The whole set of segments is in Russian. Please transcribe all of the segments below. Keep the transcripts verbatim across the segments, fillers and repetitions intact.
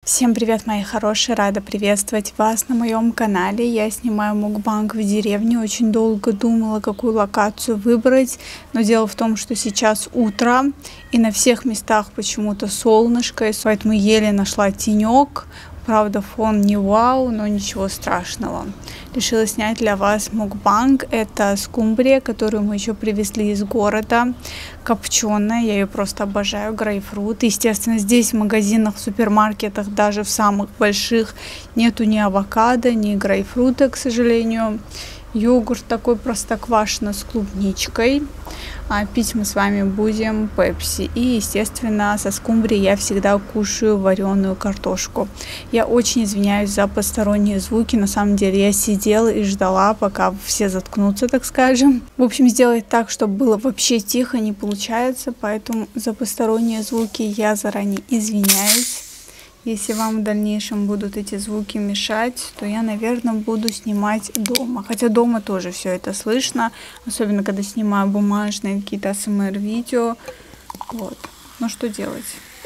Всем привет, мои хорошие! Рада приветствовать вас на моем канале. Я снимаю мукбанг в деревне. Очень долго думала, какую локацию выбрать. Но дело в том, что сейчас утро и на всех местах почему-то солнышко. И поэтому еле нашла тенек. Правда, фон не вау, но ничего страшного. Решила снять для вас мукбанг. Это скумбрия, которую мы еще привезли из города. Копченая, я ее просто обожаю. Грейпфрут. Естественно, здесь в магазинах, в супермаркетах, даже в самых больших, нету ни авокадо, ни грейпфрута, к сожалению. Йогурт такой простоквашино с клубничкой. А пить мы с вами будем пепси. И, естественно, со скумбрией я всегда кушаю вареную картошку. Я очень извиняюсь за посторонние звуки. На самом деле я сидела и ждала, пока все заткнутся, так скажем. В общем, сделать так, чтобы было вообще тихо, не получается. Поэтому за посторонние звуки я заранее извиняюсь. Если вам в дальнейшем будут эти звуки мешать, то я, наверное, буду снимать дома. Хотя дома тоже все это слышно, особенно когда снимаю бумажные какие-то эй эс эм эр-видео. Вот. Ну что делать?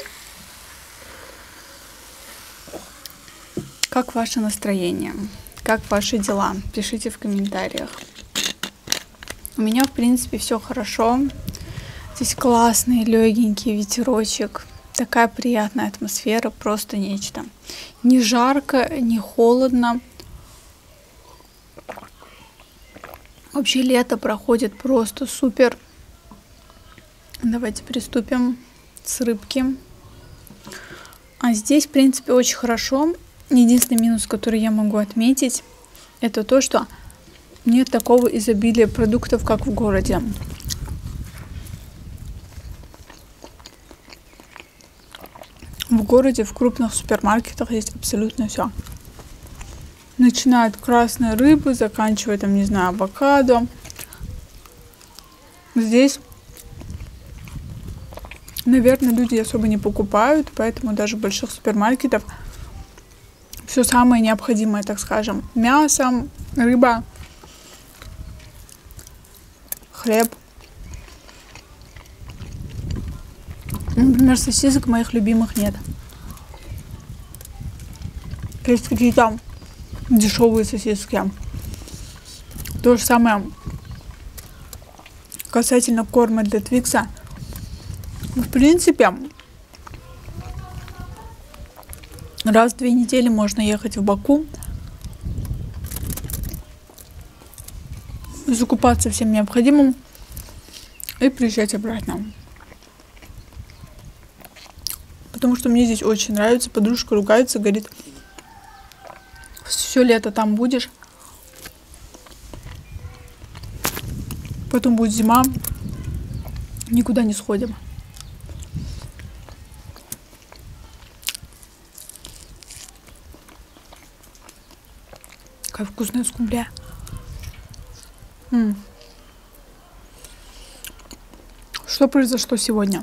Как ваше настроение? Как ваши дела? Пишите в комментариях. У меня, в принципе, все хорошо. Здесь классный, легенький ветерочек. Такая приятная атмосфера, просто нечто. Не жарко, не холодно. Вообще лето проходит просто супер. Давайте приступим с рыбки. А здесь, в принципе, очень хорошо. Единственный минус, который я могу отметить, это то, что нет такого изобилия продуктов, как в городе. В городе, в крупных супермаркетах есть абсолютно все. Начиная от красной рыбы, заканчивая, там, не знаю, авокадо. Здесь, наверное, люди особо не покупают, поэтому даже в больших супермаркетах все самое необходимое, так скажем. Мясо, рыба, хлеб. Например, сосисок моих любимых нет. Есть какие-то дешевые сосиски. То же самое касательно корма для Твикса. В принципе, раз в две недели можно ехать в Баку, закупаться всем необходимым и приезжать обратно. Потому что мне здесь очень нравится. Подружка ругается, говорит, все лето там будешь. Потом будет зима. Никуда не сходим. Какая вкусная скумбрия. М-м. Что произошло сегодня?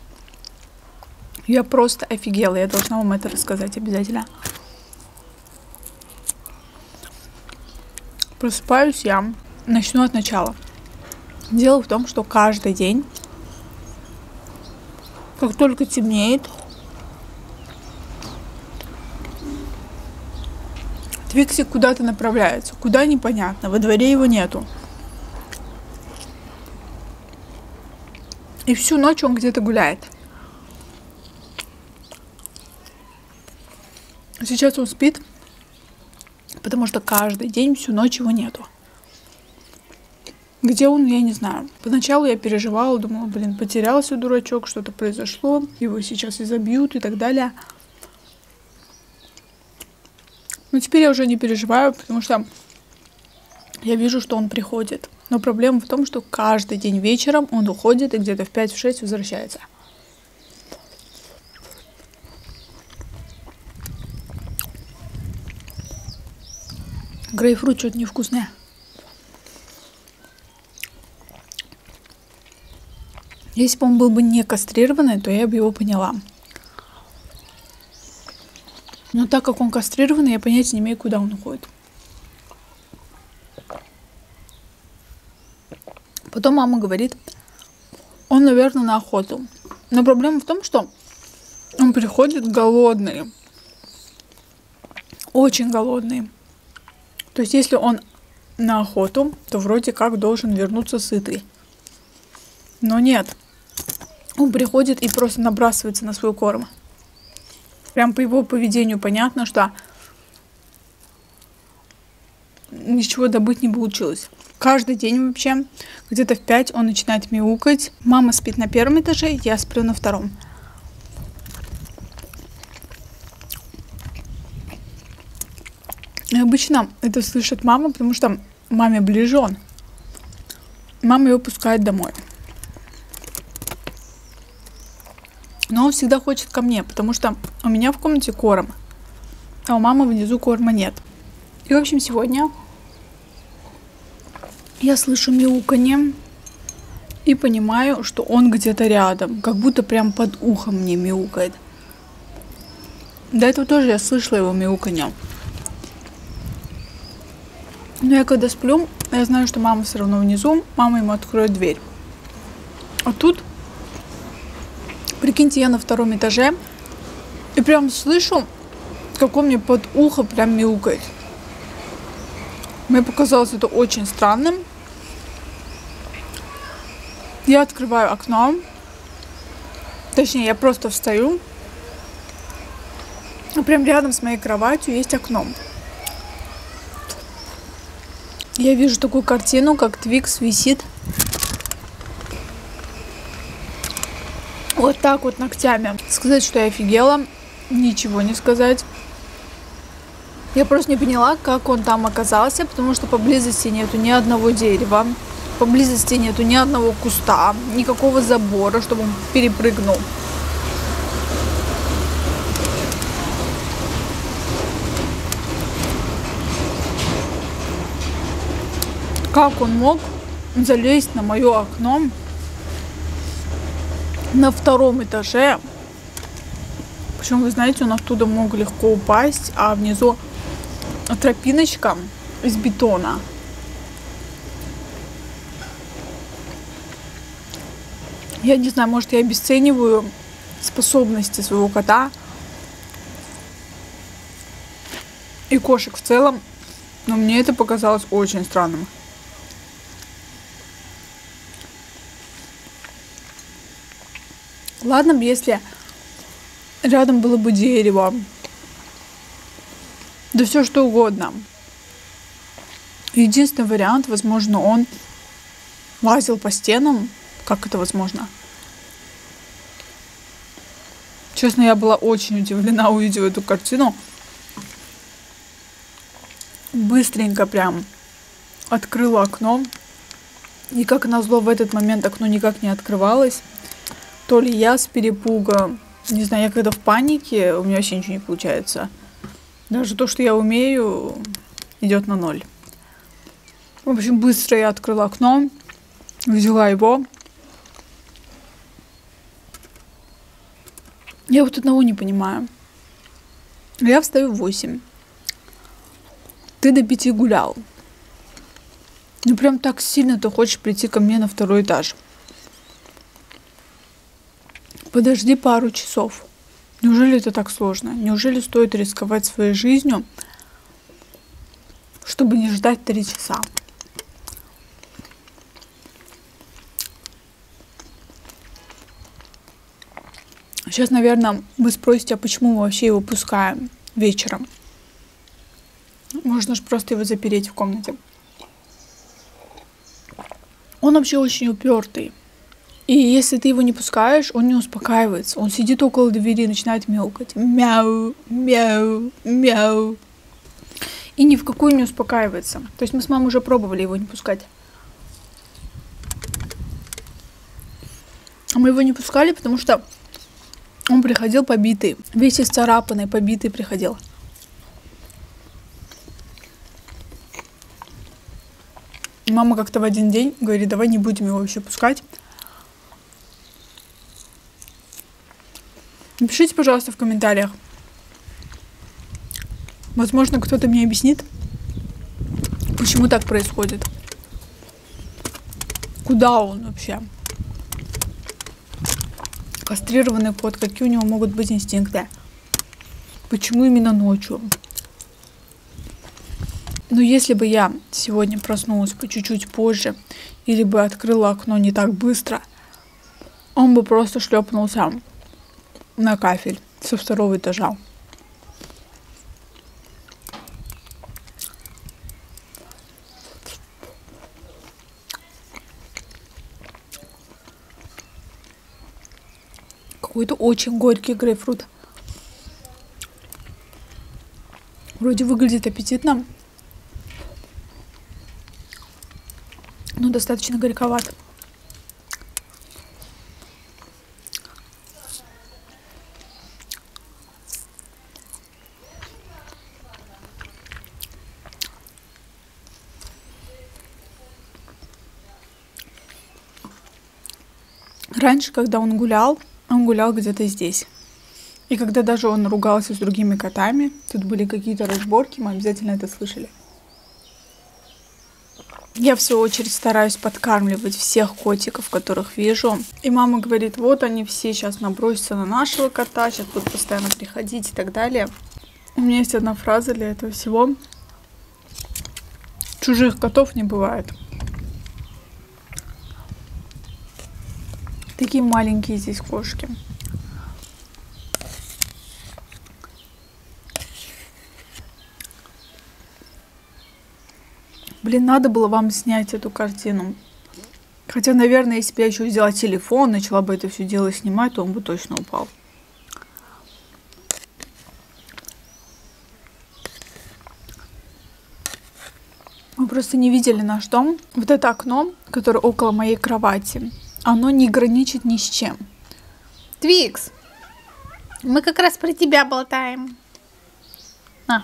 Я просто офигела. Я должна вам это рассказать обязательно. Просыпаюсь я. Начну от начала. Дело в том, что каждый день, как только темнеет, Твиксик куда-то направляется. Куда непонятно. Во дворе его нету. И всю ночь он где-то гуляет. Сейчас он спит, потому что каждый день всю ночь его нету. Где он, я не знаю. Поначалу я переживала, думала, блин, потерялся дурачок, что-то произошло, его сейчас изобьют и так далее. Но теперь я уже не переживаю, потому что я вижу, что он приходит. Но проблема в том, что каждый день вечером он уходит и где-то в пять-шесть возвращается. Грейпфрут что-то невкусное. Если бы он был бы не кастрированный, то я бы его поняла. Но так как он кастрированный, я понятия не имею, куда он уходит. Потом мама говорит, он, наверное, на охоту. Но проблема в том, что он приходит голодный. очень голодный. То есть, если он на охоту, то вроде как должен вернуться сытый. Но нет. Он приходит и просто набрасывается на свой корм. Прям по его поведению понятно, что ничего добыть не получилось. Каждый день вообще, где-то в пять он начинает мяукать. Мама спит на первом этаже, я сплю на втором. И обычно это слышит мама, потому что маме ближе он. Мама его пускает домой. Но он всегда хочет ко мне, потому что у меня в комнате корм, а у мамы внизу корма нет. И, в общем, сегодня я слышу мяуканье и понимаю, что он где-то рядом, как будто прям под ухом мне мяукает. До этого тоже я слышала его мяуканье. Но я когда сплю, я знаю, что мама все равно внизу, мама ему откроет дверь. А тут, прикиньте, я на втором этаже и прям слышу, как он мне под ухо прям мяукает. Мне показалось это очень странным. Я открываю окно. Точнее, я просто встаю. И прям рядом с моей кроватью есть окно. Я вижу такую картину, как Твикс висит вот так вот ногтями. Сказать, что я офигела, ничего не сказать. Я просто не поняла, как он там оказался, потому что поблизости нету ни одного дерева, поблизости нету ни одного куста, никакого забора, чтобы он перепрыгнул. Как он мог залезть на мое окно на втором этаже? Причем, вы знаете, он оттуда мог легко упасть, а внизу тропиночка из бетона. Я не знаю, может, я обесцениваю способности своего кота и кошек в целом, но мне это показалось очень странным. Ладно бы, если рядом было бы дерево, да все что угодно. Единственный вариант, возможно, он лазил по стенам. Как это возможно? Честно, я была очень удивлена, увидев эту картину. Быстренько прям открыла окно. И как назло, в этот момент окно никак не открывалось. То ли я с перепуга, не знаю, я когда в панике, у меня вообще ничего не получается. Даже то, что я умею, идет на ноль. В общем, быстро я открыла окно, взяла его. Я вот одного не понимаю. Я встаю в восемь. Ты до пяти гулял. Ну прям так сильно ты хочешь прийти ко мне на второй этаж. Подожди пару часов. Неужели это так сложно? Неужели стоит рисковать своей жизнью, чтобы не ждать три часа? Сейчас, наверное, вы спросите, а почему мы вообще его пускаем вечером? Можно же просто его запереть в комнате. Он вообще очень упертый. И если ты его не пускаешь, он не успокаивается. Он сидит около двери и начинает мяукать. Мяу, мяу, мяу. И ни в какую не успокаивается. То есть мы с мамой уже пробовали его не пускать. А мы его не пускали, потому что он приходил побитый. Весь исцарапанный, побитый приходил. Мама как-то в один день говорит, давай не будем его вообще пускать. Напишите, пожалуйста, в комментариях. Возможно, кто-то мне объяснит, почему так происходит. Куда он вообще? Кастрированный кот, какие у него могут быть инстинкты? Почему именно ночью? Но если бы я сегодня проснулась по чуть-чуть позже или бы открыла окно не так быстро, он бы просто шлепнулся на кафель со второго этажа. Какой-то очень горький грейпфрут. Вроде выглядит аппетитно, но достаточно горьковат. Раньше, когда он гулял, он гулял где-то здесь. И когда даже он ругался с другими котами, тут были какие-то разборки, мы обязательно это слышали. Я в свою очередь стараюсь подкармливать всех котиков, которых вижу. И мама говорит, вот они все сейчас набросятся на нашего кота, сейчас будут постоянно приходить и так далее. У меня есть одна фраза для этого всего. Чужих котов не бывает. Такие маленькие здесь кошки. Блин, надо было вам снять эту картину. Хотя, наверное, если бы я еще взяла телефон, начала бы это все дело снимать, то он бы точно упал. Вы просто не видели наш дом. Вот это окно, которое около моей кровати, оно не граничит ни с чем. Твикс, мы как раз про тебя болтаем. На.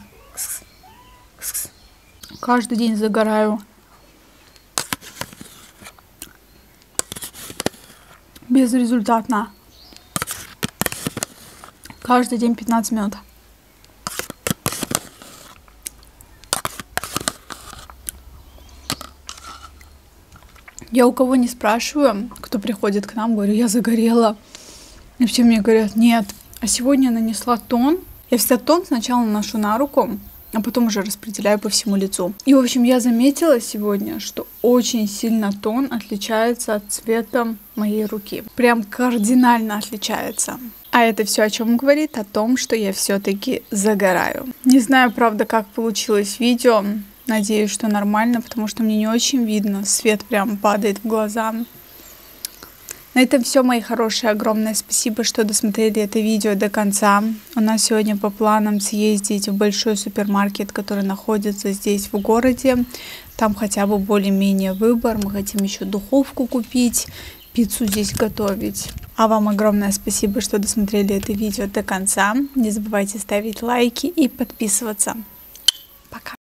Каждый день загораю. Безрезультатно. Каждый день пятнадцать минут. Я у кого не спрашиваю, кто приходит к нам, говорю, я загорела. И все мне говорят, нет. А сегодня я нанесла тон. Я всегда тон сначала наношу на руку, а потом уже распределяю по всему лицу. И, в общем, я заметила сегодня, что очень сильно тон отличается от цвета моей руки. Прям кардинально отличается. А это все о чем говорит? О том, что я все-таки загораю. Не знаю, правда, как получилось видео. Надеюсь, что нормально, потому что мне не очень видно. Свет прям падает в глаза. На этом все, мои хорошие. Огромное спасибо, что досмотрели это видео до конца. У нас сегодня по планам съездить в большой супермаркет, который находится здесь в городе. Там хотя бы более-менее выбор. Мы хотим еще духовку купить, пиццу здесь готовить. А вам огромное спасибо, что досмотрели это видео до конца. Не забывайте ставить лайки и подписываться. Пока.